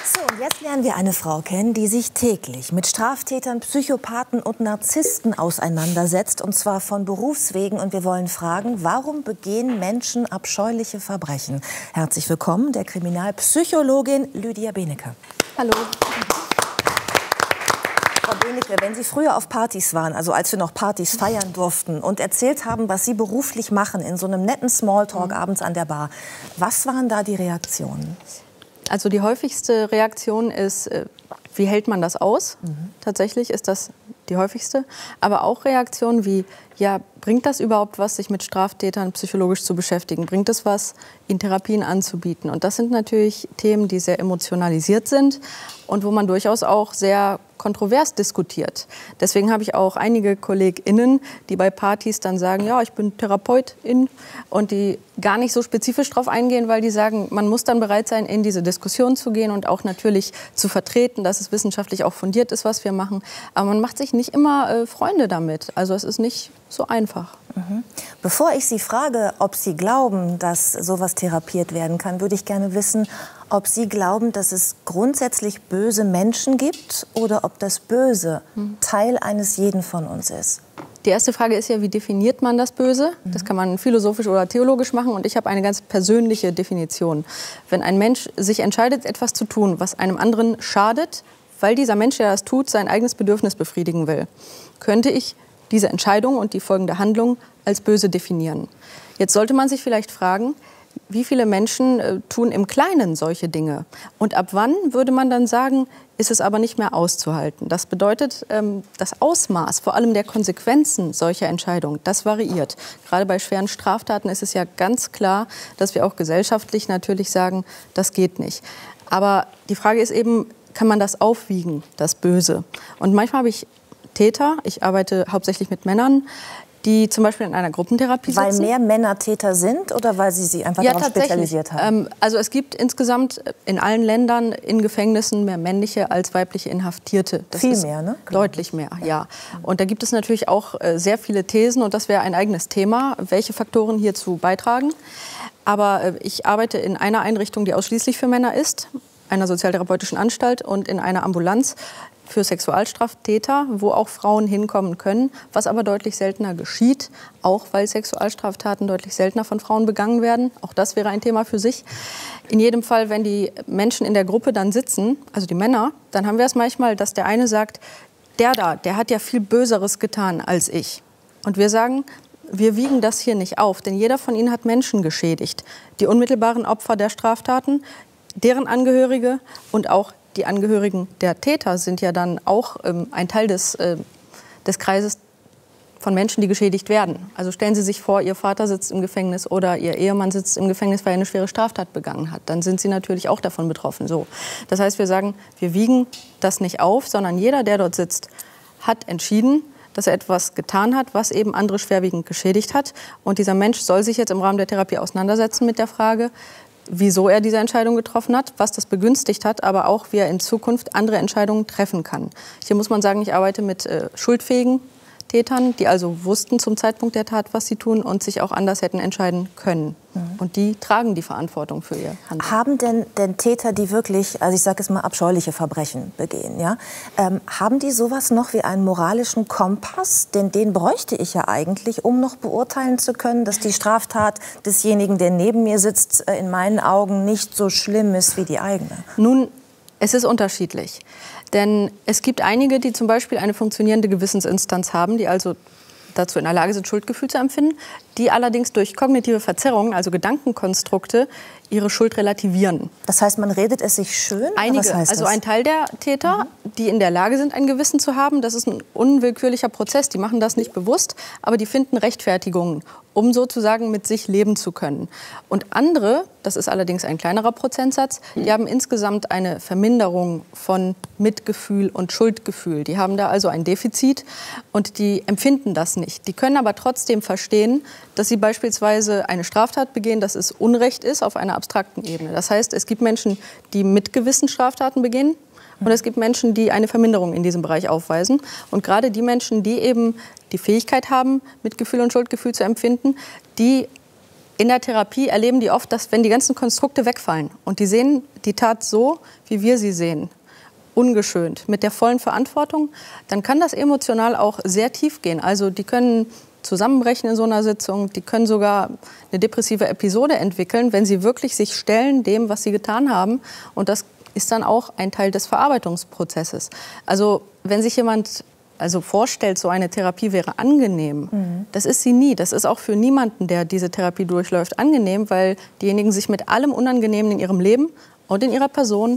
So, und jetzt lernen wir eine Frau kennen, die sich täglich mit Straftätern, Psychopathen und Narzissten auseinandersetzt, und zwar von Berufswegen. Und wir wollen fragen, warum begehen Menschen abscheuliche Verbrechen? Herzlich willkommen, der Kriminalpsychologin Lydia Benecke. Hallo. Frau Benecke, wenn Sie früher auf Partys waren, also als wir noch Partys feiern durften, und erzählt haben, was Sie beruflich machen, in so einem netten Smalltalk abends an der Bar, was waren da die Reaktionen? Also die häufigste Reaktion ist, wie hält man das aus? Tatsächlich ist das die häufigste. Aber auch Reaktionen wie, ja, bringt das überhaupt was, sich mit Straftätern psychologisch zu beschäftigen? Bringt es was, ihnen Therapien anzubieten? Und das sind natürlich Themen, die sehr emotionalisiert sind und wo man durchaus auch sehr kontrovers diskutiert. Deswegen habe ich auch einige KollegInnen, die bei Partys dann sagen, ja, ich bin Therapeutin, und die gar nicht so spezifisch darauf eingehen, weil die sagen, man muss dann bereit sein, in diese Diskussion zu gehen und auch natürlich zu vertreten, dass es wissenschaftlich auch fundiert ist, was wir machen. Aber man macht sich nicht immer Freunde damit. Also es ist nicht so einfach. Bevor ich Sie frage, ob Sie glauben, dass sowas therapiert werden kann, würde ich gerne wissen, ob Sie glauben, dass es grundsätzlich böse Menschen gibt oder ob das Böse Teil eines jeden von uns ist. Die erste Frage ist ja, wie definiert man das Böse? Das kann man philosophisch oder theologisch machen, und ich habe eine ganz persönliche Definition. Wenn ein Mensch sich entscheidet, etwas zu tun, was einem anderen schadet, weil dieser Mensch, der das tut, sein eigenes Bedürfnis befriedigen will, könnte ich diese Entscheidung und die folgende Handlung als böse definieren. Jetzt sollte man sich vielleicht fragen, wie viele Menschen tun im Kleinen solche Dinge? Und ab wann würde man dann sagen, ist es aber nicht mehr auszuhalten? Das bedeutet, das Ausmaß, vor allem der Konsequenzen solcher Entscheidungen, das variiert. Gerade bei schweren Straftaten ist es ja ganz klar, dass wir auch gesellschaftlich natürlich sagen, das geht nicht. Aber die Frage ist eben, kann man das aufwiegen, das Böse? Und manchmal habe ich Täter, ich arbeite hauptsächlich mit Männern, die zum Beispiel in einer Gruppentherapie sitzen. Weil mehr Männer Täter sind oder weil Sie sich einfach darauf spezialisiert haben? Also es gibt insgesamt in allen Ländern in Gefängnissen mehr männliche als weibliche Inhaftierte. Das Viel ist mehr, ne? Deutlich mehr, ja. Und da gibt es natürlich auch sehr viele Thesen, und das wäre ein eigenes Thema, welche Faktoren hierzu beitragen. Aber ich arbeite in einer Einrichtung, die ausschließlich für Männer ist, einer sozialtherapeutischen Anstalt, und in einer Ambulanz für Sexualstraftäter, wo auch Frauen hinkommen können, was aber deutlich seltener geschieht, auch weil Sexualstraftaten deutlich seltener von Frauen begangen werden. Auch das wäre ein Thema für sich. In jedem Fall, wenn die Menschen in der Gruppe dann sitzen, also die Männer, dann haben wir es manchmal, dass der eine sagt, der hat ja viel Böseres getan als ich. Und wir sagen, wir wiegen das hier nicht auf, denn jeder von ihnen hat Menschen geschädigt. Die unmittelbaren Opfer der Straftaten, deren Angehörige und auch die Angehörigen der Täter sind ja dann auch ein Teil des Kreises von Menschen, die geschädigt werden. Also stellen Sie sich vor, Ihr Vater sitzt im Gefängnis oder Ihr Ehemann sitzt im Gefängnis, weil er eine schwere Straftat begangen hat. Dann sind Sie natürlich auch davon betroffen. So. Das heißt, wir sagen, wir wiegen das nicht auf, sondern jeder, der dort sitzt, hat entschieden, dass er etwas getan hat, was eben andere schwerwiegend geschädigt hat. Und dieser Mensch soll sich jetzt im Rahmen der Therapie auseinandersetzen mit der Frage, wieso er diese Entscheidung getroffen hat, was das begünstigt hat, aber auch, wie er in Zukunft andere Entscheidungen treffen kann. Hier muss man sagen, ich arbeite mit schuldfähigen Tätern, die also wussten zum Zeitpunkt der Tat, was sie tun und sich auch anders hätten entscheiden können. Und die tragen die Verantwortung für ihr Handeln. Haben denn Täter, die wirklich, also ich sage es mal, abscheuliche Verbrechen begehen, ja, haben die sowas noch wie einen moralischen Kompass? Denn den bräuchte ich ja eigentlich, um noch beurteilen zu können, dass die Straftat desjenigen, der neben mir sitzt, in meinen Augen nicht so schlimm ist wie die eigene. Nun, es ist unterschiedlich. Denn es gibt einige, die zum Beispiel eine funktionierende Gewissensinstanz haben, die also dazu in der Lage sind, Schuldgefühl zu empfinden, die allerdings durch kognitive Verzerrungen, also Gedankenkonstrukte, ihre Schuld relativieren. Das heißt, man redet es sich schön? Einige, was heißt also das? ein Teil der Täter, die in der Lage sind, ein Gewissen zu haben, das ist ein unwillkürlicher Prozess. Die machen das nicht bewusst, aber die finden Rechtfertigungen, um sozusagen mit sich leben zu können. Und andere, das ist allerdings ein kleinerer Prozentsatz, die haben insgesamt eine Verminderung von Mitgefühl und Schuldgefühl. Die haben da also ein Defizit und die empfinden das nicht. Die können aber trotzdem verstehen, dass sie beispielsweise eine Straftat begehen, dass es Unrecht ist auf einer abstrakten Ebene. Das heißt, es gibt Menschen, die mit Gewissen Straftaten begehen. Und es gibt Menschen, die eine Verminderung in diesem Bereich aufweisen. Und gerade die Menschen, die eben die Fähigkeit haben, Mitgefühl und Schuldgefühl zu empfinden, die in der Therapie erleben die oft, dass wenn die ganzen Konstrukte wegfallen und die sehen die Tat so, wie wir sie sehen, ungeschönt, mit der vollen Verantwortung, dann kann das emotional auch sehr tief gehen. Also die können zusammenbrechen in so einer Sitzung, die können sogar eine depressive Episode entwickeln, wenn sie wirklich sich stellen dem, was sie getan haben. Und das ist dann auch ein Teil des Verarbeitungsprozesses. Also wenn sich jemand vorstellt, so eine Therapie wäre angenehm, das ist sie nie. Das ist auch für niemanden, der diese Therapie durchläuft, angenehm, weil diejenigen sich mit allem Unangenehmen in ihrem Leben und in ihrer Person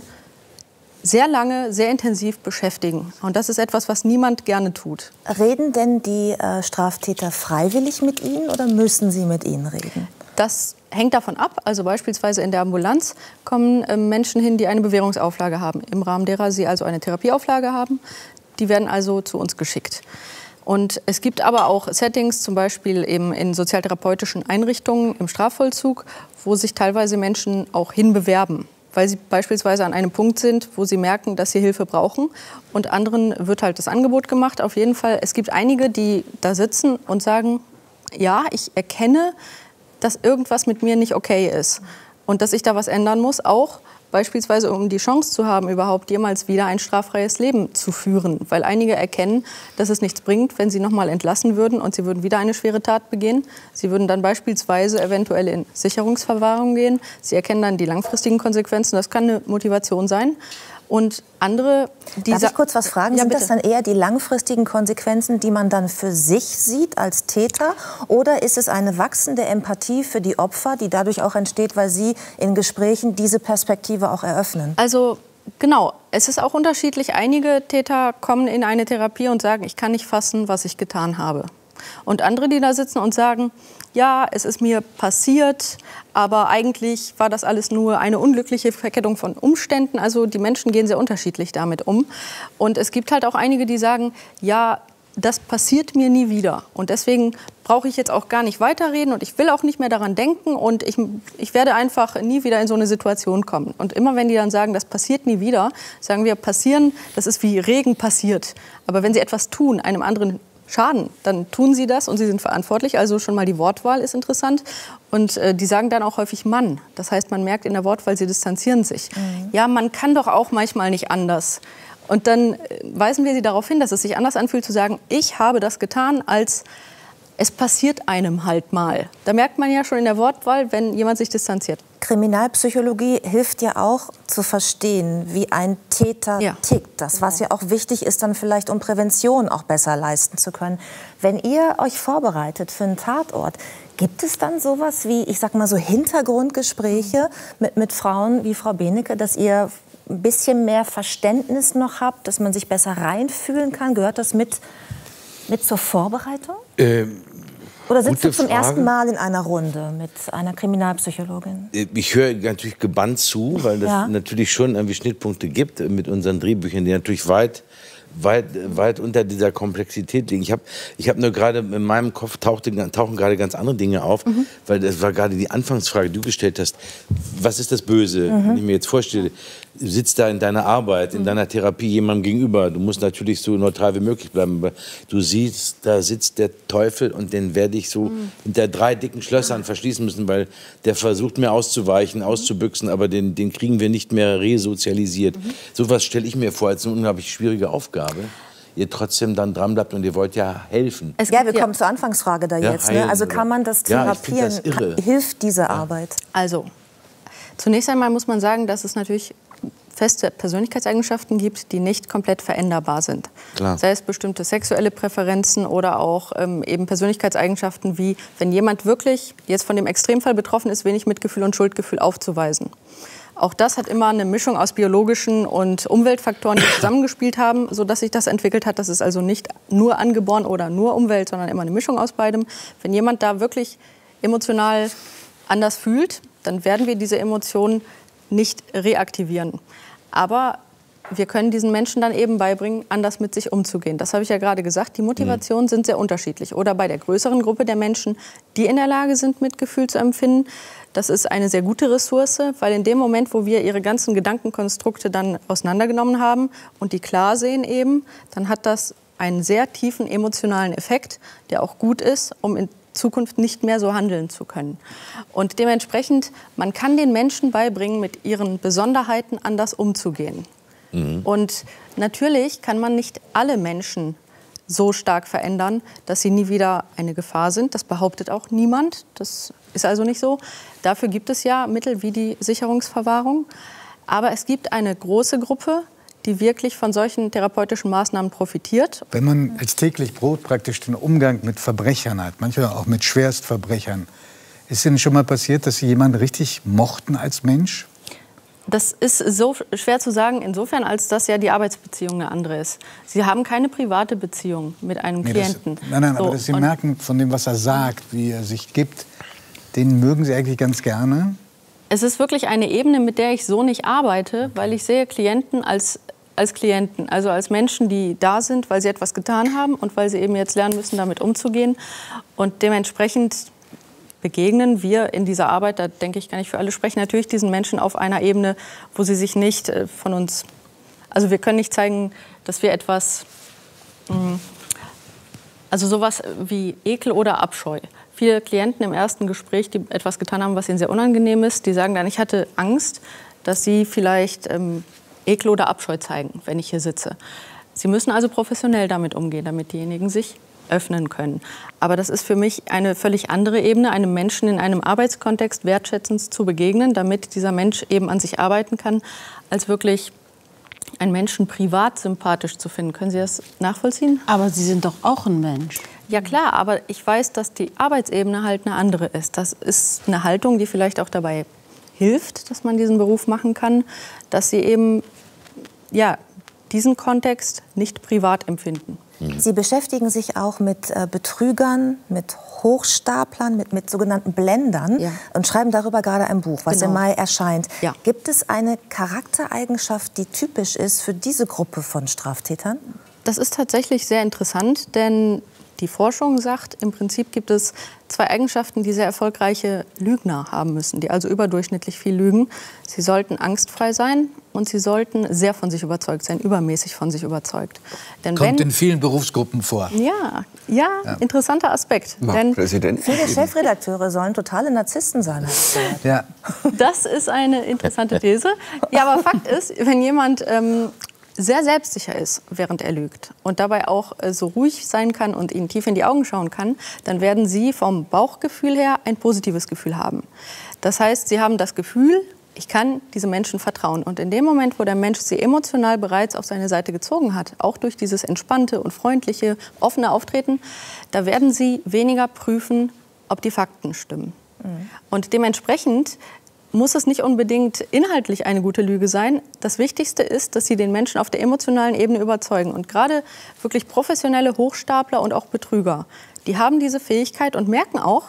sehr lange, sehr intensiv beschäftigen. Und das ist etwas, was niemand gerne tut. Reden denn die Straftäter freiwillig mit Ihnen oder müssen sie mit Ihnen reden? Das hängt davon ab. Also beispielsweise in der Ambulanz kommen Menschen hin, die eine Bewährungsauflage haben, im Rahmen derer sie also eine Therapieauflage haben. Die werden also zu uns geschickt. Und es gibt aber auch Settings, zum Beispiel eben in sozialtherapeutischen Einrichtungen im Strafvollzug, wo sich teilweise Menschen auch hinbewerben, weil sie beispielsweise an einem Punkt sind, wo sie merken, dass sie Hilfe brauchen. Und anderen wird halt das Angebot gemacht. Auf jeden Fall, es gibt einige, die da sitzen und sagen, ja, ich erkenne, dass irgendwas mit mir nicht okay ist und dass ich da was ändern muss, auch beispielsweise um die Chance zu haben, überhaupt jemals wieder ein straffreies Leben zu führen. Weil einige erkennen, dass es nichts bringt, wenn sie noch mal entlassen würden und sie würden wieder eine schwere Tat begehen. Sie würden dann beispielsweise eventuell in Sicherungsverwahrung gehen. Sie erkennen dann die langfristigen Konsequenzen. Das kann eine Motivation sein. Und andere, die Darf ich kurz was fragen? Ja, Sind bitte. das dann eher die langfristigen Konsequenzen, die man dann für sich sieht als Täter? Oder ist es eine wachsende Empathie für die Opfer, die dadurch auch entsteht, weil Sie in Gesprächen diese Perspektive auch eröffnen? Also genau, es ist auch unterschiedlich. Einige Täter kommen in eine Therapie und sagen, ich kann nicht fassen, was ich getan habe. Und andere, die da sitzen und sagen, ja, es ist mir passiert, aber eigentlich war das alles nur eine unglückliche Verkettung von Umständen. Also die Menschen gehen sehr unterschiedlich damit um. Und es gibt halt auch einige, die sagen, ja, das passiert mir nie wieder. Und deswegen brauche ich jetzt auch gar nicht weiterreden und ich will auch nicht mehr daran denken und ich werde einfach nie wieder in so eine Situation kommen. Und immer wenn die dann sagen, das passiert nie wieder, sagen wir, passieren, das ist wie Regen passiert. Aber wenn sie etwas tun, einem anderen schaden, dann tun sie das und sie sind verantwortlich. Also schon mal die Wortwahl ist interessant. Und die sagen dann auch häufig Mann. Das heißt, man merkt in der Wortwahl, sie distanzieren sich. Ja, man kann doch auch manchmal nicht anders. Und dann weisen wir sie darauf hin, dass es sich anders anfühlt, zu sagen, ich habe das getan, als es passiert einem halt mal. Da merkt man ja schon in der Wortwahl, wenn jemand sich distanziert. Kriminalpsychologie hilft ja auch zu verstehen, wie ein Täter tickt. Das, was ja auch wichtig ist, dann vielleicht um Prävention auch besser leisten zu können. Wenn ihr euch vorbereitet für einen Tatort, gibt es dann sowas wie, ich sag mal so Hintergrundgespräche mit Frauen wie Frau Benecke, dass ihr ein bisschen mehr Verständnis noch habt, dass man sich besser reinfühlen kann? Gehört das mit zur Vorbereitung? Oder sitzt du zum ersten Mal in einer Runde mit einer Kriminalpsychologin? Ich höre natürlich gebannt zu, weil das natürlich schon irgendwie Schnittpunkte gibt mit unseren Drehbüchern, die natürlich weit unter dieser Komplexität liegen. Ich hab nur gerade in meinem Kopf tauchen gerade ganz andere Dinge auf, weil das war gerade die Anfangsfrage, die du gestellt hast. Was ist das Böse? Wenn ich mir jetzt vorstelle, du sitzt da in deiner Arbeit, in deiner Therapie jemandem gegenüber. Du musst natürlich so neutral wie möglich bleiben, aber du siehst, da sitzt der Teufel und den werde ich so hinter 3 dicken Schlössern verschließen müssen, weil der versucht mir auszuweichen, auszubüchsen, aber den kriegen wir nicht mehr resozialisiert. Sowas stelle ich mir vor als eine unglaublich schwierige Aufgabe. Ihr trotzdem dann dran bleibt und ihr wollt ja helfen. Ja, wir kommen zur Anfangsfrage da jetzt. Ne? Also kann man das therapieren? Hilft diese Arbeit? Also, zunächst einmal muss man sagen, dass es natürlich feste Persönlichkeitseigenschaften gibt, die nicht komplett veränderbar sind. Klar. Sei es bestimmte sexuelle Präferenzen oder auch eben Persönlichkeitseigenschaften wie, wenn jemand wirklich jetzt von dem Extremfall betroffen ist, wenig Mitgefühl und Schuldgefühl aufzuweisen. Auch das hat immer eine Mischung aus biologischen und Umweltfaktoren, die zusammengespielt haben, sodass sich das entwickelt hat. Das ist also nicht nur angeboren oder nur Umwelt, sondern immer eine Mischung aus beidem. Wenn jemand da wirklich emotional anders fühlt, dann werden wir diese Emotionen nicht reaktivieren. Aber wir können diesen Menschen dann eben beibringen, anders mit sich umzugehen. Das habe ich ja gerade gesagt. Die Motivationen sind sehr unterschiedlich. Oder bei der größeren Gruppe der Menschen, die in der Lage sind, Mitgefühl zu empfinden, das ist eine sehr gute Ressource, weil in dem Moment, wo wir ihre ganzen Gedankenkonstrukte dann auseinandergenommen haben und die klar sehen eben, dann hat das einen sehr tiefen emotionalen Effekt, der auch gut ist, um Zukunft nicht mehr so handeln zu können. Und dementsprechend, man kann den Menschen beibringen, mit ihren Besonderheiten anders umzugehen. Und natürlich kann man nicht alle Menschen so stark verändern, dass sie nie wieder eine Gefahr sind. Das behauptet auch niemand. Das ist also nicht so. Dafür gibt es ja Mittel wie die Sicherungsverwahrung. Aber es gibt eine große Gruppe, die wirklich von solchen therapeutischen Maßnahmen profitiert. Wenn man als täglich Brot praktisch den Umgang mit Verbrechern hat, manchmal auch mit Schwerstverbrechern, ist Ihnen schon mal passiert, dass Sie jemanden richtig mochten als Mensch? Das ist so schwer zu sagen, insofern, als dass ja die Arbeitsbeziehung eine andere ist. Sie haben keine private Beziehung mit einem Klienten. Nein, aber dass Sie merken von dem, was er sagt, wie er sich gibt, den mögen Sie eigentlich ganz gerne? Es ist wirklich eine Ebene, mit der ich so nicht arbeite, weil ich sehe Klienten als Klienten, also als Menschen, die da sind, weil sie etwas getan haben und weil sie eben jetzt lernen müssen, damit umzugehen. Und dementsprechend begegnen wir in dieser Arbeit, da denke ich, kann ich für alle sprechen, natürlich diesen Menschen auf einer Ebene, wo sie sich nicht von uns, also wir können nicht zeigen, dass wir etwas, also sowas wie Ekel oder Abscheu. Viele Klienten im ersten Gespräch, die etwas getan haben, was ihnen sehr unangenehm ist, die sagen dann, ich hatte Angst, dass sie vielleicht Ekel oder Abscheu zeigen, wenn ich hier sitze. Sie müssen also professionell damit umgehen, damit diejenigen sich öffnen können. Aber das ist für mich eine völlig andere Ebene, einem Menschen in einem Arbeitskontext wertschätzend zu begegnen, damit dieser Mensch eben an sich arbeiten kann, als wirklich einen Menschen privat sympathisch zu finden. Können Sie das nachvollziehen? Aber Sie sind doch auch ein Mensch. Ja klar, aber ich weiß, dass die Arbeitsebene halt eine andere ist. Das ist eine Haltung, die vielleicht auch dabei hilft, dass man diesen Beruf machen kann, dass Sie eben diesen Kontext nicht privat empfinden. Sie beschäftigen sich auch mit Betrügern, mit Hochstaplern, mit sogenannten Blendern und schreiben darüber gerade ein Buch, was im Mai erscheint. Ja. Gibt es eine Charaktereigenschaft, die typisch ist für diese Gruppe von Straftätern? Das ist tatsächlich sehr interessant, denn die Forschung sagt, im Prinzip gibt es 2 Eigenschaften, die sehr erfolgreiche Lügner haben müssen, die also überdurchschnittlich viel lügen. Sie sollten angstfrei sein und sie sollten sehr von sich überzeugt sein, übermäßig von sich überzeugt. Denn kommt in vielen Berufsgruppen vor. Ja, interessanter Aspekt. Denn viele Chefredakteure sollen totale Narzissten sein. Ja. Das ist eine interessante These. Ja, aber Fakt ist, wenn jemand sehr selbstsicher ist, während er lügt und dabei auch so ruhig sein kann und ihnen tief in die Augen schauen kann, dann werden sie vom Bauchgefühl her ein positives Gefühl haben. Das heißt, sie haben das Gefühl, ich kann diesem Menschen vertrauen. Und in dem Moment, wo der Mensch sie emotional bereits auf seine Seite gezogen hat, auch durch dieses entspannte und freundliche, offene Auftreten, da werden sie weniger prüfen, ob die Fakten stimmen. Und dementsprechend muss es nicht unbedingt inhaltlich eine gute Lüge sein. Das Wichtigste ist, dass Sie den Menschen auf der emotionalen Ebene überzeugen. Und gerade wirklich professionelle Hochstapler und auch Betrüger, die haben diese Fähigkeit und merken auch,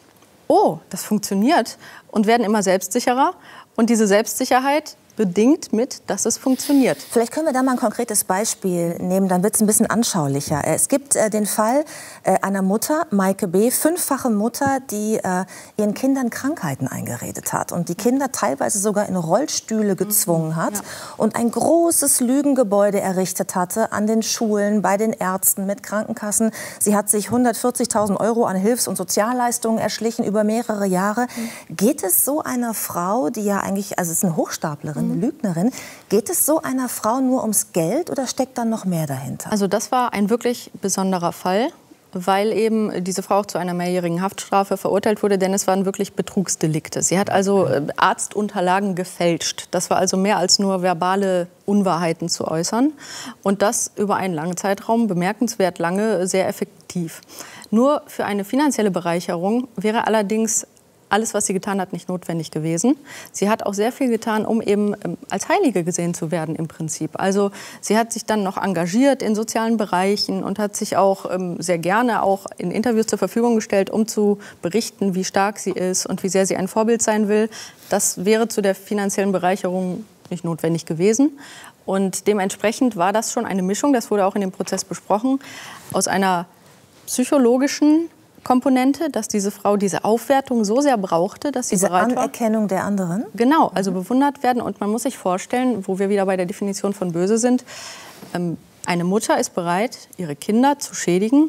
oh, das funktioniert, und werden immer selbstsicherer. Und diese Selbstsicherheit bedingt mit, dass es funktioniert. Vielleicht können wir da mal ein konkretes Beispiel nehmen, dann wird es ein bisschen anschaulicher. Es gibt den Fall einer Mutter, Maike B., 5-fache Mutter, die ihren Kindern Krankheiten eingeredet hat und die Kinder teilweise sogar in Rollstühle gezwungen hat und ein großes Lügengebäude errichtet hatte an den Schulen, bei den Ärzten, mit Krankenkassen. Sie hat sich 140.000 € an Hilfs- und Sozialleistungen erschlichen über mehrere Jahre. Geht es so einer Frau, die ja eigentlich, also es ist eine Hochstaplerin, eine Lügnerin, geht es so einer Frau nur ums Geld oder steckt dann noch mehr dahinter? Also das war ein wirklich besonderer Fall, weil eben diese Frau auch zu einer mehrjährigen Haftstrafe verurteilt wurde, denn es waren wirklich Betrugsdelikte. Sie hat also Arztunterlagen gefälscht. Das war also mehr als nur verbale Unwahrheiten zu äußern. Und das über einen langen Zeitraum, bemerkenswert lange, sehr effektiv. Nur für eine finanzielle Bereicherung wäre allerdings alles, was sie getan hat, nicht notwendig gewesen. Sie hat auch sehr viel getan, um eben als Heilige gesehen zu werden im Prinzip. Also sie hat sich dann noch engagiert in sozialen Bereichen und hat sich auch sehr gerne auch in Interviews zur Verfügung gestellt, um zu berichten, wie stark sie ist und wie sehr sie ein Vorbild sein will. Das wäre zu der finanziellen Bereicherung nicht notwendig gewesen. Und dementsprechend war das schon eine Mischung, das wurde auch in dem Prozess besprochen, aus einer psychologischen Komponente, dass diese Frau diese Aufwertung so sehr brauchte, dass sie diese bereit war. Anerkennung der anderen? Genau, also bewundert werden. Und man muss sich vorstellen, wo wir wieder bei der Definition von böse sind, eine Mutter ist bereit, ihre Kinder zu schädigen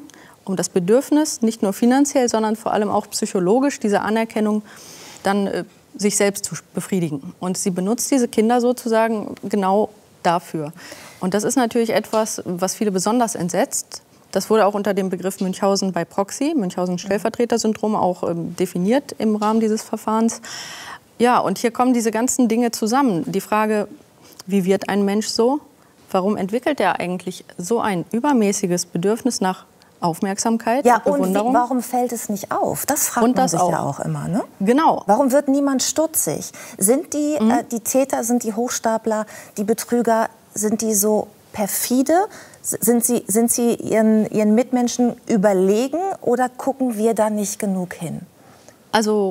um das Bedürfnis, nicht nur finanziell, sondern vor allem auch psychologisch, diese Anerkennung dann sich selbst zu befriedigen. Und sie benutzt diese Kinder sozusagen genau dafür. Und das ist natürlich etwas, was viele besonders entsetzt. Das wurde auch unter dem Begriff Münchhausen by Proxy, Münchhausen-Stellvertreter-Syndrom, auch definiert im Rahmen dieses Verfahrens. Ja, und hier kommen diese ganzen Dinge zusammen. Die Frage, wie wird ein Mensch so? Warum entwickelt er eigentlich so ein übermäßiges Bedürfnis nach Aufmerksamkeit, ja, Bewunderung? Und warum fällt es nicht auf? Das fragt man sich ja auch immer. Ne? Genau. Warum wird niemand stutzig? Sind die Täter, sind die Hochstapler, die Betrüger, sind die so perfide? Sind sie ihren Mitmenschen überlegen oder gucken wir da nicht genug hin? Also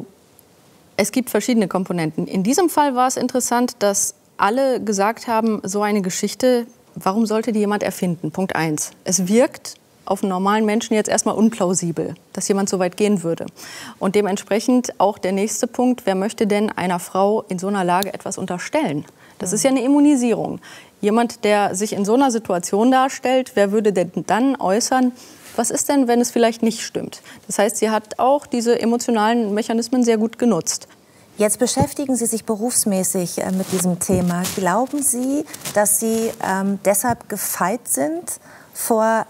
es gibt verschiedene Komponenten. In diesem Fall war es interessant, dass alle gesagt haben, so eine Geschichte, warum sollte die jemand erfinden? Punkt 1. Es wirkt auf einen normalen Menschen jetzt erstmal unplausibel, dass jemand so weit gehen würde. Und dementsprechend auch der nächste Punkt, wer möchte denn einer Frau in so einer Lage etwas unterstellen? Das ist ja eine Immunisierung. Jemand, der sich in so einer Situation darstellt, wer würde denn dann äußern, was ist denn, wenn es vielleicht nicht stimmt? Das heißt, sie hat auch diese emotionalen Mechanismen sehr gut genutzt. Jetzt beschäftigen Sie sich berufsmäßig mit diesem Thema. Glauben Sie, dass Sie deshalb gefeit sind, vor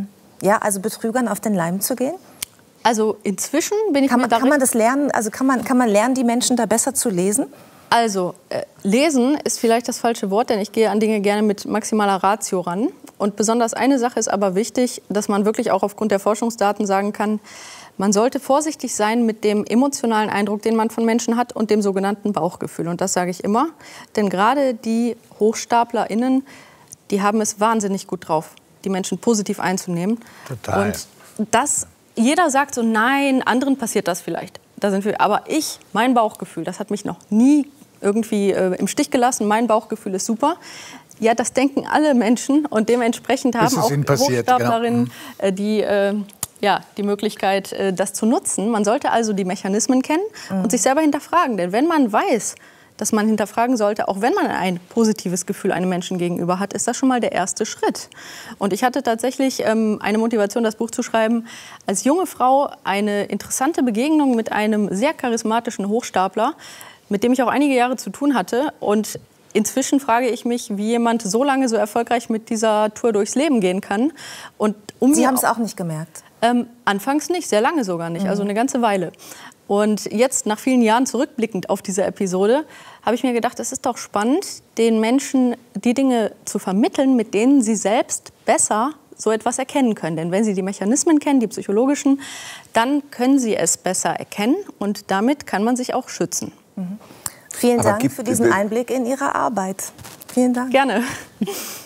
also Betrügern auf den Leim zu gehen? Also inzwischen bin ich kann man das lernen? Also kann man lernen, die Menschen da besser zu lesen? Also lesen ist vielleicht das falsche Wort, denn ich gehe an Dinge gerne mit maximaler Ratio ran. Und besonders eine Sache ist aber wichtig, dass man wirklich auch aufgrund der Forschungsdaten sagen kann, man sollte vorsichtig sein mit dem emotionalen Eindruck, den man von Menschen hat, und dem sogenannten Bauchgefühl. Und das sage ich immer, denn gerade die HochstaplerInnen, die haben es wahnsinnig gut drauf, die Menschen positiv einzunehmen. Total. Und jeder sagt so, nein, anderen passiert das vielleicht. Da sind wir. Aber mein Bauchgefühl, das hat mich noch nie irgendwie im Stich gelassen. Mein Bauchgefühl ist super. Ja, das denken alle Menschen und dementsprechend haben auch Hochstaplerinnen die Möglichkeit, das zu nutzen. Man sollte also die Mechanismen kennen und sich selber hinterfragen. Denn wenn man weiß, dass man hinterfragen sollte, auch wenn man ein positives Gefühl einem Menschen gegenüber hat, ist das schon mal der erste Schritt. Und ich hatte tatsächlich eine Motivation, das Buch zu schreiben, als junge Frau eine interessante Begegnung mit einem sehr charismatischen Hochstapler, mit dem ich auch einige Jahre zu tun hatte. Und inzwischen frage ich mich, wie jemand so lange so erfolgreich mit dieser Tour durchs Leben gehen kann. Und Sie haben es auch nicht gemerkt? Anfangs nicht, sehr lange sogar nicht, also eine ganze Weile. Und jetzt, nach vielen Jahren zurückblickend auf diese Episode, habe ich mir gedacht, es ist doch spannend, den Menschen die Dinge zu vermitteln, mit denen sie selbst besser so etwas erkennen können. Denn wenn sie die Mechanismen kennen, die psychologischen, dann können sie es besser erkennen und damit kann man sich auch schützen. Vielen Dank für diesen Einblick in Ihre Arbeit. Vielen Dank. Gerne.